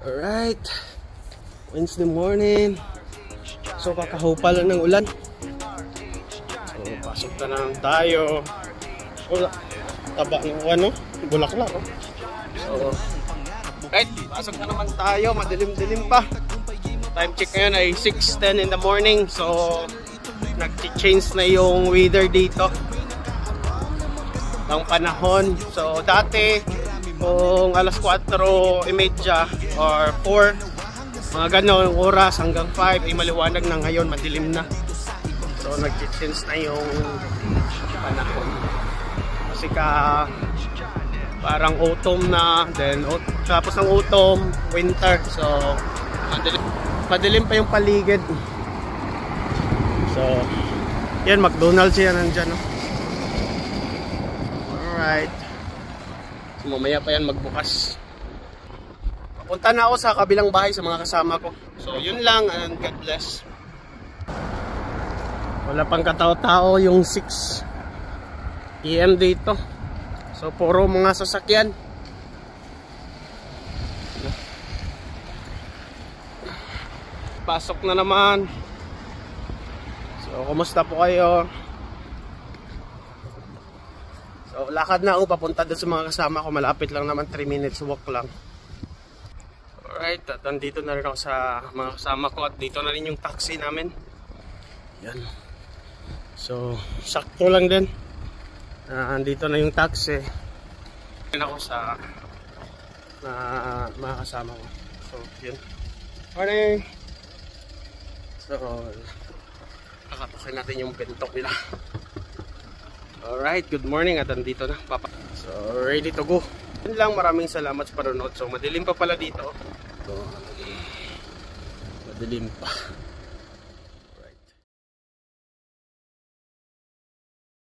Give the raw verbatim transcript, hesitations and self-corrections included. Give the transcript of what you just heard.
Alright, Wednesday morning. So kakahupa lang ng ulan. So pasok na lang tayo. Wala, taba ng ano, bulaklak oh. So right, pasok na naman tayo. Madilim-dilim pa. Time check ngayon ay six ten in the morning. So nag-change na yung weather dito ng panahon. So dati kung alas kwatro imedya or four, mga ganon oras hanggang five ay maliwanag na, ngayon madilim na. So nag-change na yung panahon. Kasi ka parang autumn na, then tapos ng autumn, winter. So madilim, madilim pa yung paligid. So yan, McDonald's yan nandyan, no? Alright. So, mamaya pa yan magbukas. Papunta na ako sa kabilang bahay sa mga kasama ko. So yun lang, and God bless. Wala pang katao-tao yung six p m dito. So puro mga sasakyan. Pasok na naman. So kumusta po kayo? So lakad na ako papunta doon sa mga kasama ko. Malapit lang naman, three minutes walk lang. Alright, at nandito na rin ako sa mga kasama ko. At dito na rin yung taxi namin. Yan. So sakto lang din. Uh, andito na yung taxi. Yan ako sa uh, mga kasama ko. So yun. Morning! So kakatukin natin yung pintok nila. Alright, good morning at andito na papa. So ready to go. Yun lang, maraming salamat sa panonood. So madilim pa pala dito. So madilim pa.